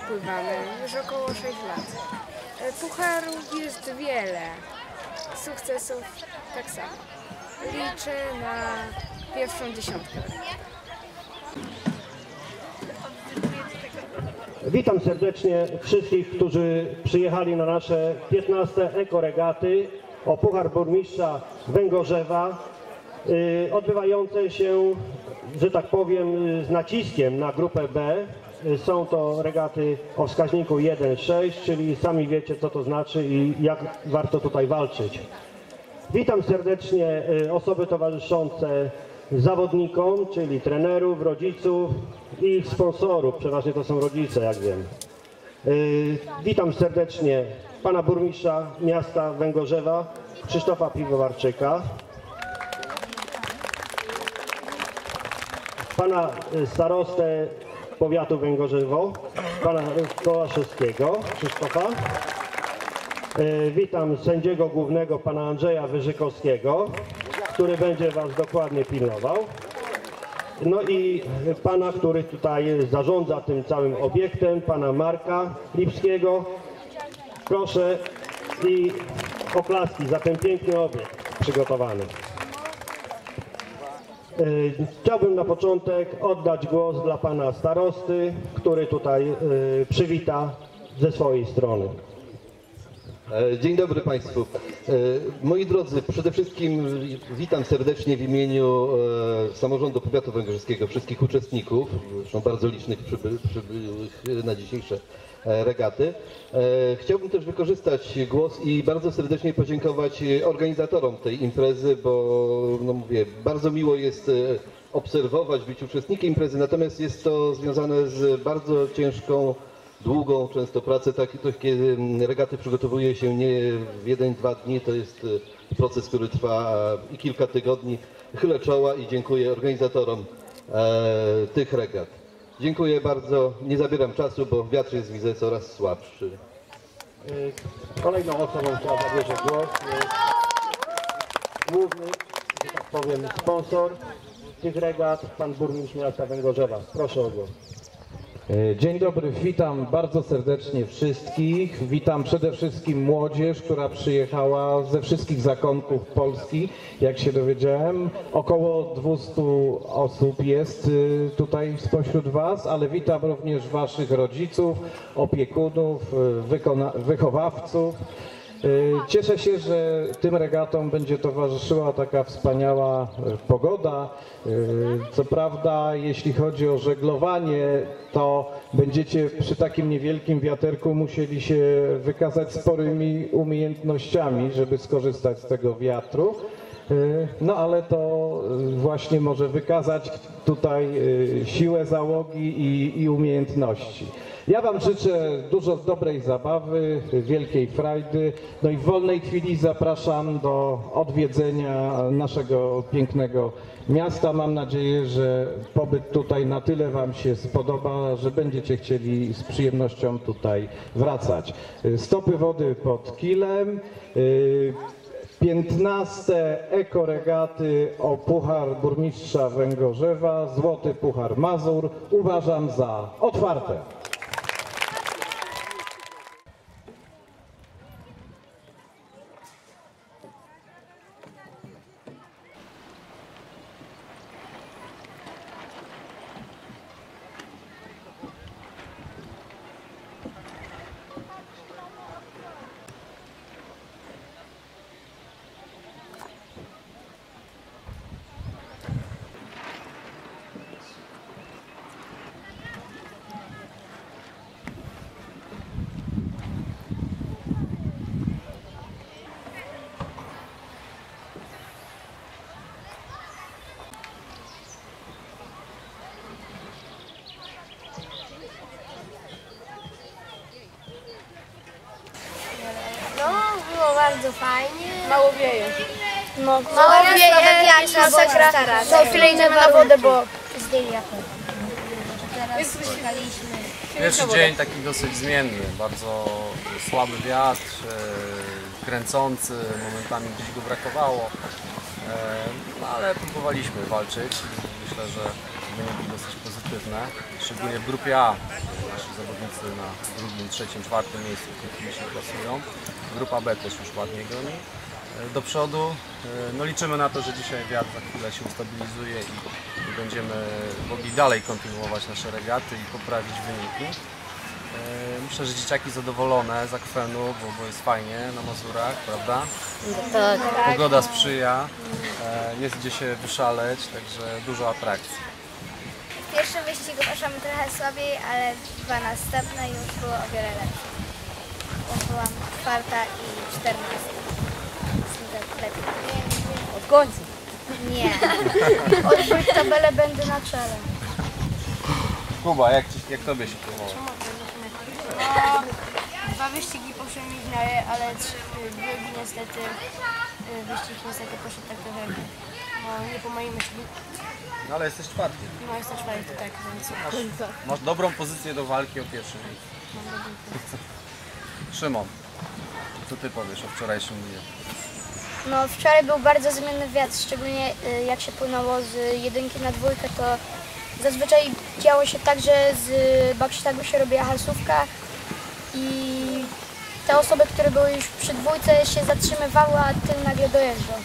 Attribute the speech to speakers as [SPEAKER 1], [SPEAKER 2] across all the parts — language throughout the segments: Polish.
[SPEAKER 1] pływamy już około 6 lat. Pucharów jest wiele, sukcesów tak samo. Liczę na pierwszą dziesiątkę.
[SPEAKER 2] Witam serdecznie wszystkich, którzy przyjechali na nasze 15. ekoregaty o Puchar Burmistrza Węgorzewa, odbywające się, że tak powiem, z naciskiem na grupę B. Są to regaty o wskaźniku 1,6, czyli sami wiecie, co to znaczy i jak warto tutaj walczyć. Witam serdecznie osoby towarzyszące zawodnikom, czyli trenerów, rodziców i ich sponsorów. Przeważnie to są rodzice, jak wiem. Witam serdecznie pana burmistrza miasta Węgorzewa, Krzysztofa Piwowarczyka, pana starostę powiatu Węgorzewo, pana Kołaszewskiego, Krzysztofa. Witam sędziego głównego, pana Andrzeja Wyżykowskiego, który będzie was dokładnie pilnował. No i pana, który tutaj zarządza tym całym obiektem, pana Marka Lipskiego. Proszę i oklaski za ten piękny obiekt przygotowany. Chciałbym na początek oddać głos dla pana starosty, który tutaj przywita ze swojej strony.
[SPEAKER 3] Dzień dobry Państwu. Moi drodzy, przede wszystkim witam serdecznie w imieniu Samorządu Powiatu Węgorzyskiego wszystkich uczestników, zresztą bardzo licznych przybyłych na dzisiejsze regaty. Chciałbym też wykorzystać głos i bardzo serdecznie podziękować organizatorom tej imprezy, bo no mówię, bardzo miło jest obserwować, być uczestnikiem imprezy, natomiast jest to związane z bardzo ciężką, długą często pracę. Takie regaty przygotowuje się nie w 1-2 dni, to jest proces, który trwa i kilka tygodni. Chylę czoła i dziękuję organizatorom tych regat. Dziękuję bardzo, nie zabieram czasu, bo wiatr jest, widzę, coraz słabszy.
[SPEAKER 2] Kolejną osobą, która zabierze głos, jest główny, że tak powiem, sponsor tych regat, pan burmistrz miasta Węgorzewa. Proszę o głos.
[SPEAKER 4] Dzień dobry, witam bardzo serdecznie wszystkich. Witam przede wszystkim młodzież, która przyjechała ze wszystkich zakątków Polski. Jak się dowiedziałem, około 200 osób jest tutaj spośród Was, ale witam również Waszych rodziców, opiekunów, wychowawców. Cieszę się, że tym regatom będzie towarzyszyła taka wspaniała pogoda. Co prawda, jeśli chodzi o żeglowanie, to będziecie przy takim niewielkim wiaterku musieli się wykazać sporymi umiejętnościami, żeby skorzystać z tego wiatru. No ale to właśnie może wykazać tutaj siłę załogi i umiejętności. Ja Wam życzę dużo dobrej zabawy, wielkiej frajdy, no i w wolnej chwili zapraszam do odwiedzenia naszego pięknego miasta. Mam nadzieję, że pobyt tutaj na tyle Wam się spodoba, że będziecie chcieli z przyjemnością tutaj wracać. Stopy wody pod kilem. 15. ekoregaty o Puchar Burmistrza Węgorzewa, Złoty Puchar Mazur uważam za otwarte.
[SPEAKER 5] Było bardzo fajnie.
[SPEAKER 1] Mało wieje.
[SPEAKER 5] Mało wieje, jest masakra. Co chwilę idziemy na wodę, bo zdjęli jakoś. Teraz spotkaliśmy.
[SPEAKER 6] Pierwszy dzień taki dosyć zmienny, bardzo słaby wiatr, kręcący, momentami gdzieś go brakowało, no ale próbowaliśmy walczyć. Myślę, że wyniki dosyć pozytywne, szczególnie w grupie A. Nasi zawodnicy na drugim, trzecim, czwartym miejscu w tej chwili się klasują. Grupa B też już ładnie goni do przodu. No liczymy na to, że dzisiaj wiatr za chwilę się ustabilizuje i będziemy mogli dalej kontynuować nasze regaty i poprawić wyniki. Myślę, że dzieciaki zadowolone z akwenu, bo jest fajnie na Mazurach, prawda?
[SPEAKER 5] Tak.
[SPEAKER 6] Pogoda sprzyja, jest gdzie się wyszaleć, także dużo atrakcji.
[SPEAKER 5] W pierwszym wyścigu poszłam trochę słabiej, ale dwa następne już było o wiele lepsze. Bo byłam 4. i 14. Lepiej.
[SPEAKER 1] Od końca.
[SPEAKER 5] Nie. Odbyć tabelę będę na czele.
[SPEAKER 6] Kuba, jak tobie się podobało?
[SPEAKER 7] No, 2 wyścigi poszły mi w miarę, ale drugi niestety, wyścig niestety poszedł tak trochę, no nie po moim myśli.
[SPEAKER 6] No ale jesteś czwarty.
[SPEAKER 7] No jest to 4, tak, więc
[SPEAKER 6] Masz dobrą pozycję do walki o pierwszy miejsce. Szymon, co ty powiesz o wczorajszym dniu?
[SPEAKER 5] No wczoraj był bardzo zmienny wiatr, szczególnie jak się płynęło z 1 na 2, to zazwyczaj działo się tak, że z backstagu się robiła hasówka i te osoby, które były już przy 2 się zatrzymywały, a tył nagle dojeżdżał.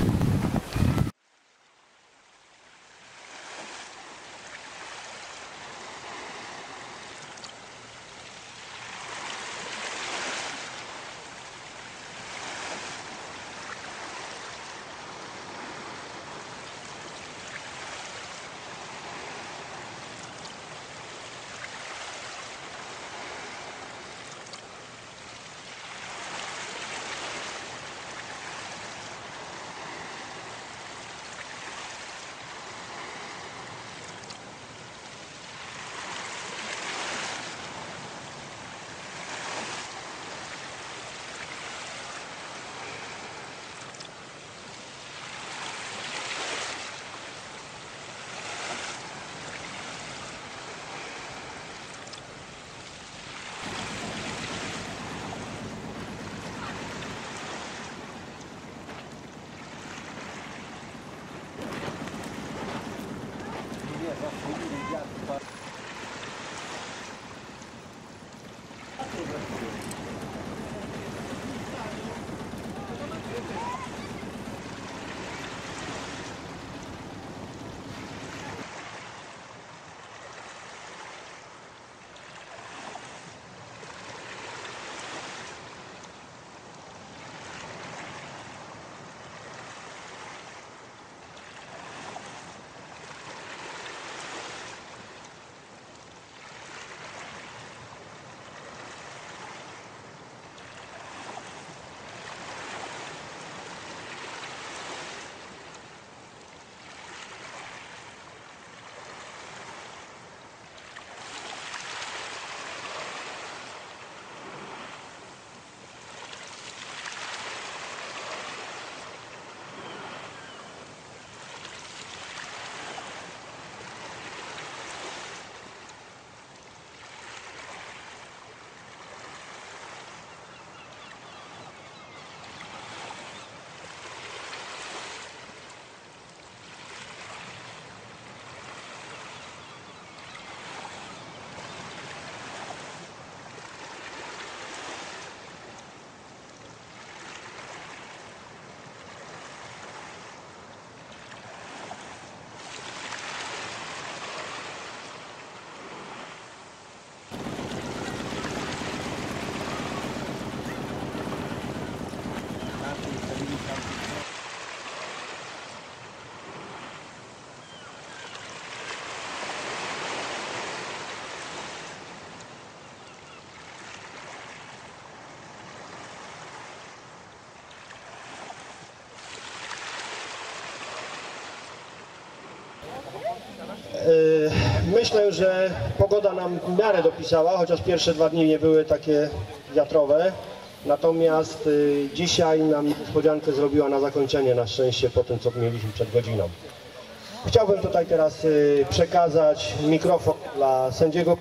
[SPEAKER 2] Myślę, że pogoda nam w miarę dopisała, chociaż pierwsze 2 dni nie były takie wiatrowe. Natomiast dzisiaj nam niespodziankę zrobiła na zakończenie, na szczęście, po tym, co mieliśmy przed godziną. Chciałbym tutaj teraz przekazać mikrofon dla sędziego,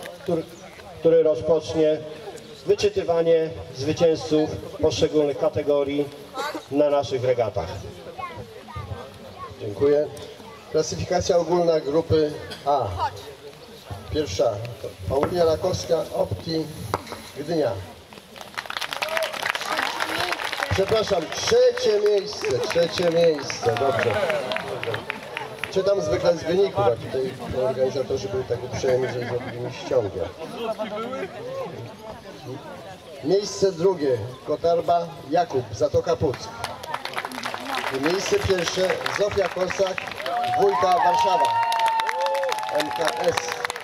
[SPEAKER 2] który rozpocznie wyczytywanie zwycięzców poszczególnych kategorii na naszych regatach. Dziękuję.
[SPEAKER 8] Klasyfikacja ogólna grupy A. Pierwsza Paulina Rakowska, Opti, Gdynia. Przepraszam, trzecie miejsce, dobrze. Czytam zwykle z wyników, a tutaj organizatorzy byli tak uprzejmi, że zrobili mi ściągę. Miejsce drugie Kotarba Jakub, Zatoka Puck. I miejsce pierwsze Zofia Korsak, Dwójka Warszawa, MKS.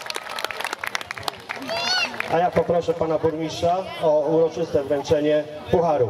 [SPEAKER 2] A ja poproszę pana burmistrza o uroczyste wręczenie pucharów.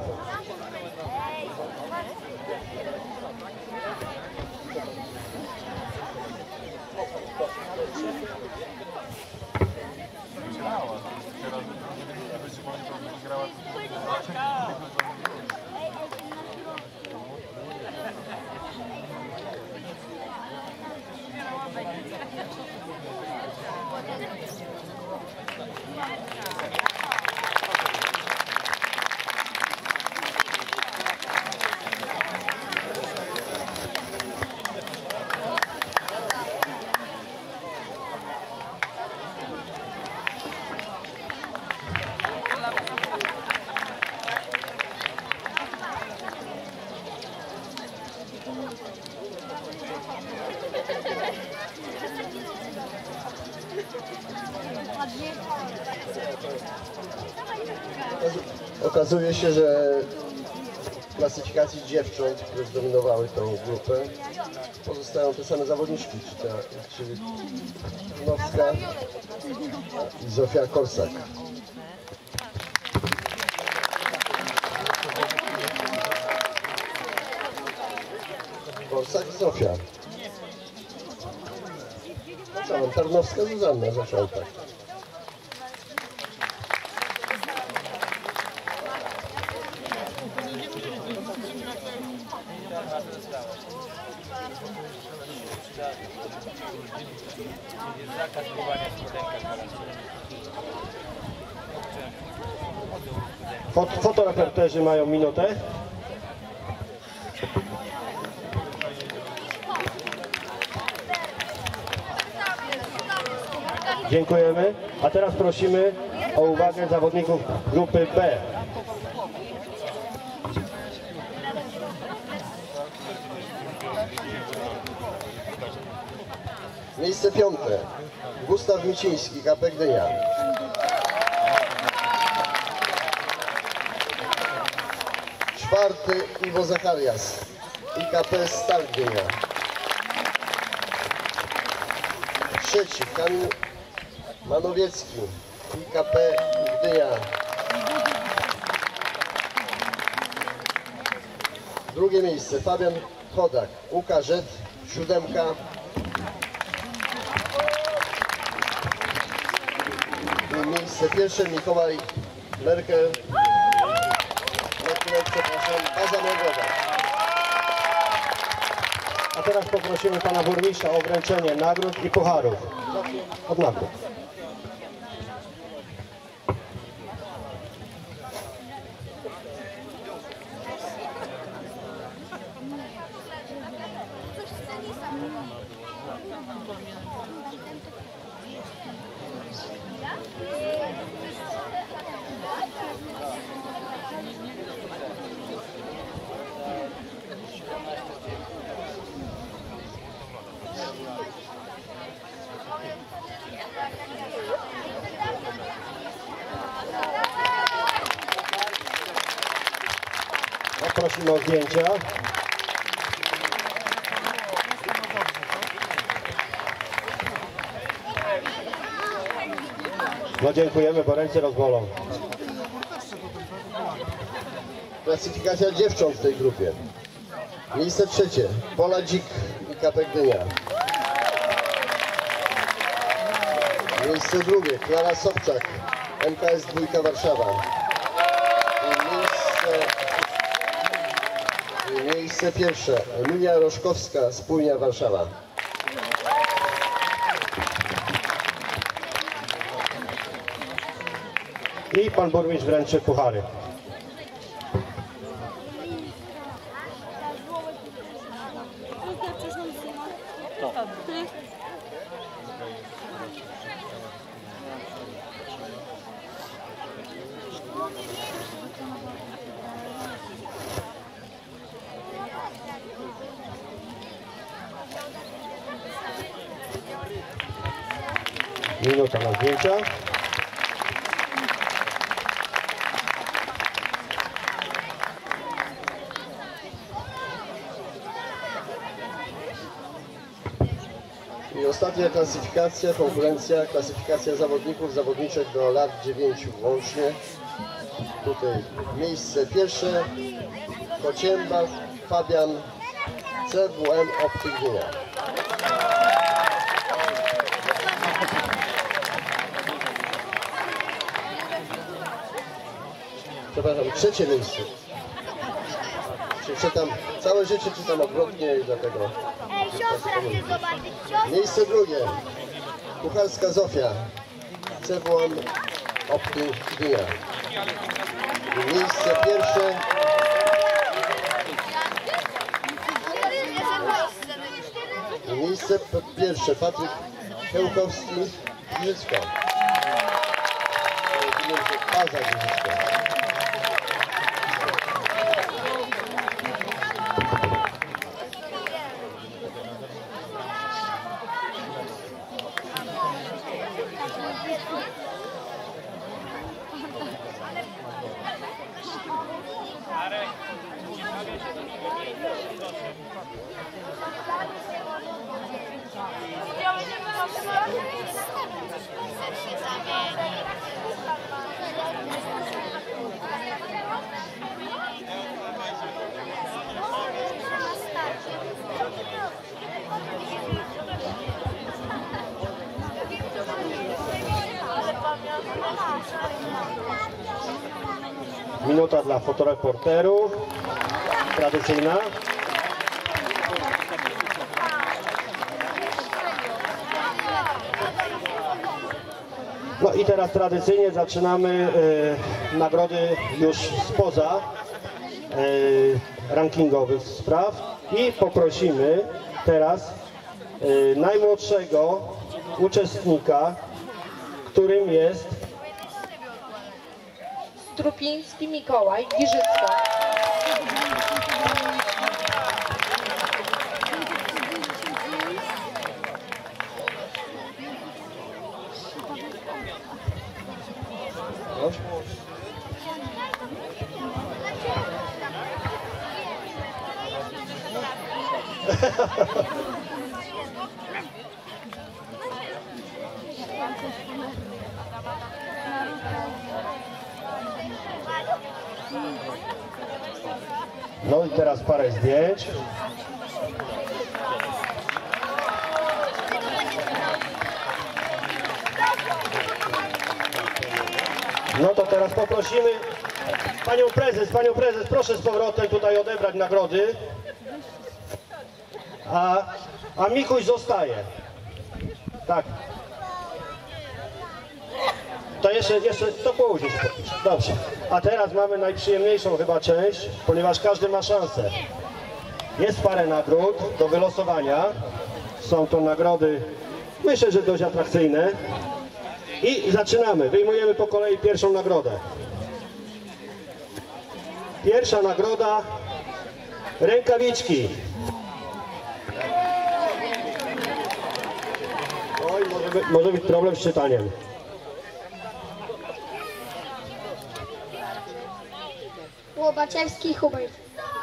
[SPEAKER 8] Okazuje się, że w klasyfikacji dziewcząt, które zdominowały tą grupę, pozostają te same zawodniczki, czyli Nowska i Zofia Korsak. Korsak i Zofia. Co mam? Tarnowska Zuzanna zaczęła tak.
[SPEAKER 2] Fotoreporterzy mają minutę. Dziękujemy. A teraz prosimy o uwagę zawodników grupy B.
[SPEAKER 8] Miejsce piąte. Gustaw Miciński, KP Gdynia. Czwarty Iwo Zacharias, IKP Stal Gdynia. Trzeci Kamil Manowiecki, IKP Gdynia. Drugie miejsce Fabian Chodak, UKZ, 7. I miejsce pierwsze Mikołaj Merkel, przepraszam, baza Męgowa.
[SPEAKER 2] A teraz poprosimy pana burmistrza o wręczenie nagród i pucharów. Od nagród. Prosimy o zdjęcia. No dziękujemy, bo ręce rozbolą.
[SPEAKER 8] Klasyfikacja dziewcząt w tej grupie. Miejsce trzecie Pola Dzik, IKP Gdynia. Miejsce drugie Klara Sobczak, MKS 2 Warszawa. Miejsce pierwsze Emilia Roszkowska, Spójnia Warszawa.
[SPEAKER 2] I pan burmistrz wręczy puchary. Minuta na zdjęcia.
[SPEAKER 8] I ostatnia klasyfikacja, konkurencja, klasyfikacja zawodników, zawodniczek do lat 9 łącznie. Tutaj miejsce pierwsze, Kocięba, Fabian, CWM Optyk Gdynia. Przepraszam, trzecie miejsce. Czytam, całe życie czytam odwrotnie i dlatego...
[SPEAKER 7] Ej, siostra chce zobaczyć, siostra!
[SPEAKER 8] Miejsce drugie, Kucharska Zofia, CWM Optyk Gdynia. I miejsce pierwsze, Patryk Chełkowski, Giżycka. Baza Giżycka.
[SPEAKER 2] Minuta dla fotoreporterów, tradycyjna. No i teraz tradycyjnie zaczynamy nagrody już spoza rankingowych spraw i poprosimy teraz najmłodszego uczestnika, którym jest
[SPEAKER 1] Strupiński Mikołaj, Giżycko.
[SPEAKER 2] No i teraz parę zdjęć. No to teraz poprosimy panią prezes, proszę z powrotem tutaj odebrać nagrody. A Mikuś zostaje. Tak. To jeszcze to później. Dobrze. A teraz mamy najprzyjemniejszą chyba część, ponieważ każdy ma szansę. Jest parę nagród do wylosowania. Są to nagrody, myślę, że dość atrakcyjne. I zaczynamy. Wyjmujemy po kolei pierwszą nagrodę. Pierwsza nagroda, rękawiczki. Oj, może być problem z czytaniem.
[SPEAKER 5] Łobaczewski Hubert.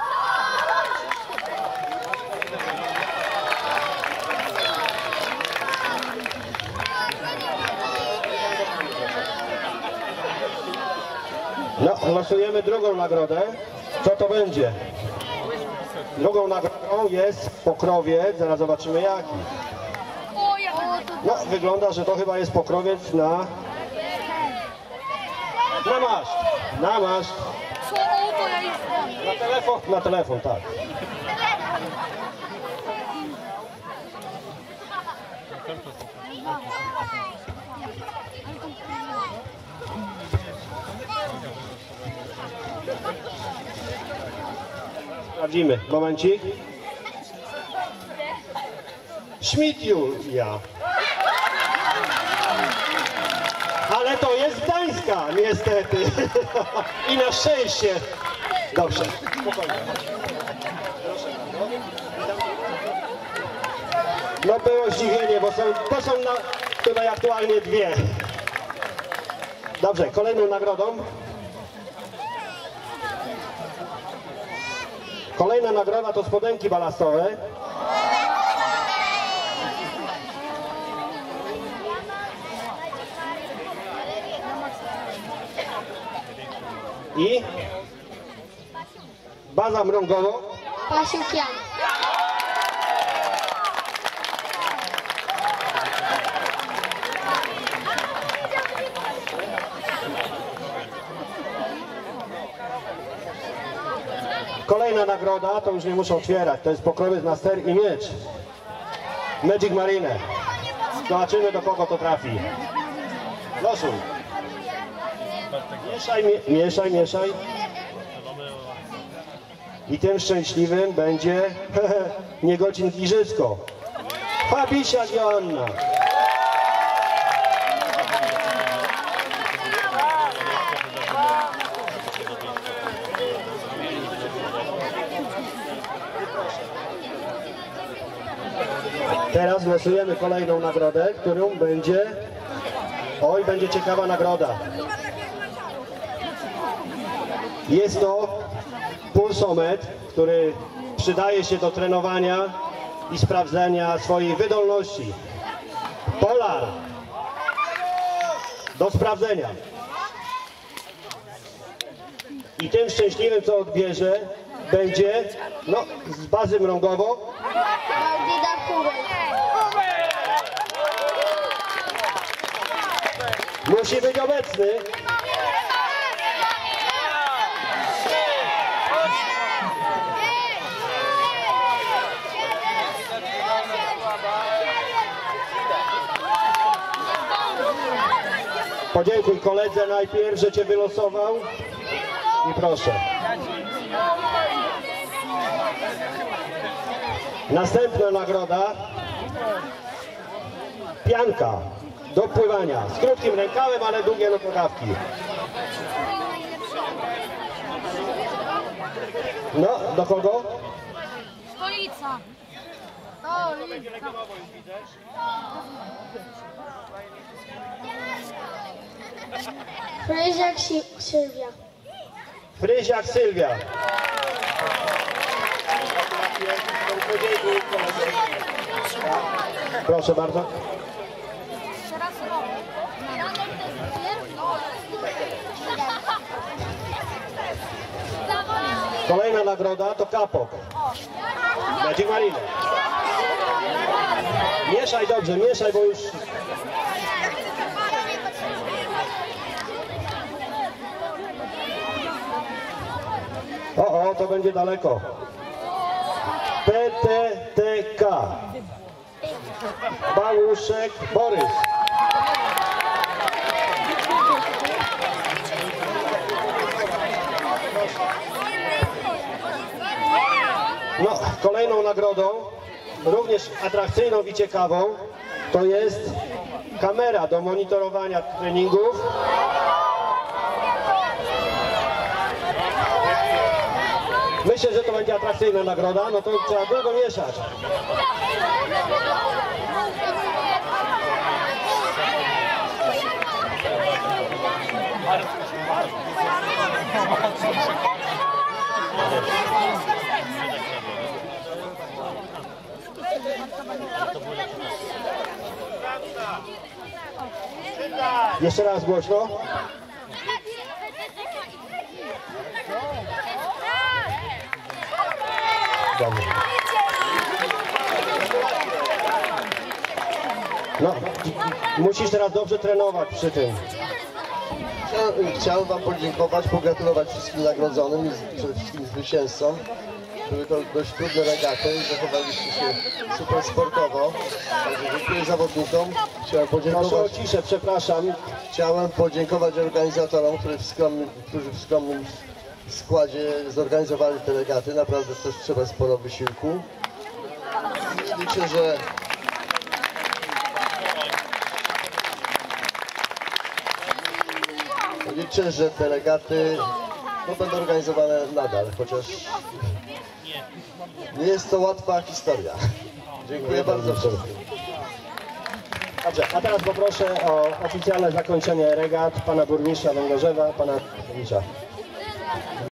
[SPEAKER 2] No, losujemy drugą nagrodę. Co to będzie? Drugą nagrodą jest pokrowiec, zaraz zobaczymy jaki. No, wygląda, że to chyba jest pokrowiec na maszt. Na maszt. Na telefon? Na telefon, tak. Sprawdzimy. Momencik. Schmidt Julia. Ale to jest Gdańsk. Igrzyska, niestety. I na szczęście. Dobrze. Spokojnie. No było zdziwienie, bo to są tutaj aktualnie dwie. Dobrze, kolejną nagrodą. Kolejna nagroda to spodenki balastowe. I baza mrągowo.
[SPEAKER 5] Pasiukian.
[SPEAKER 2] Kolejna nagroda, to już nie muszę otwierać, to jest pokrowiec na ster i miecz. Magic Marine. Zobaczymy, do kogo to trafi. Losuj. Mieszaj, mieszaj. I tym szczęśliwym będzie Niegocin Giżycko. Fabisiak Joanna. Teraz losujemy kolejną nagrodę, którą będzie... Oj, będzie ciekawa nagroda. Jest to pulsometr, który przydaje się do trenowania i sprawdzenia swojej wydolności. Polar. Do sprawdzenia. I tym szczęśliwym, co odbierze, będzie, no, z bazy mrągowo. Musi być obecny. Podziękuj koledze najpierw, że cię wylosował. I proszę. Następna nagroda. Pianka do pływania. Z krótkim rękawem, ale długie nogawki. No, do kogo?
[SPEAKER 7] Stolica.
[SPEAKER 5] Fryziak Sylwia.
[SPEAKER 2] Fryziak Sylwia. Proszę bardzo. Kolejna nagroda to kapok. Magic Marine. Mieszaj dobrze, mieszaj, bo już... O, to będzie daleko. PTTK. Bałuszek Borys. No, kolejną nagrodą, również atrakcyjną i ciekawą, to jest kamera do monitorowania treningów. Myślę, że to będzie atrakcyjna nagroda, no to trzeba długo mieszać. Jeszcze raz głośno. Dobrze. No, musisz teraz dobrze trenować przy tym.
[SPEAKER 8] Chciałem wam podziękować, pogratulować wszystkim nagrodzonym i przede wszystkim zwycięzcom. Były to dość trudne regaty, zachowaliście się super sportowo. Dziękuję zawodnikom. Chciałem podziękować.
[SPEAKER 2] Proszę o ciszę, przepraszam.
[SPEAKER 8] Chciałem podziękować organizatorom, którzy w skromnym składzie zorganizowali te regaty. Naprawdę też trzeba sporo wysiłku. Liczę, że liczę, że te regaty będą organizowane nadal, chociaż nie jest to łatwa historia. Dziękuję bardzo wszystkim.
[SPEAKER 2] Dobrze, a teraz poproszę o oficjalne zakończenie regat pana burmistrza Węgorzewa, pana burmistrza.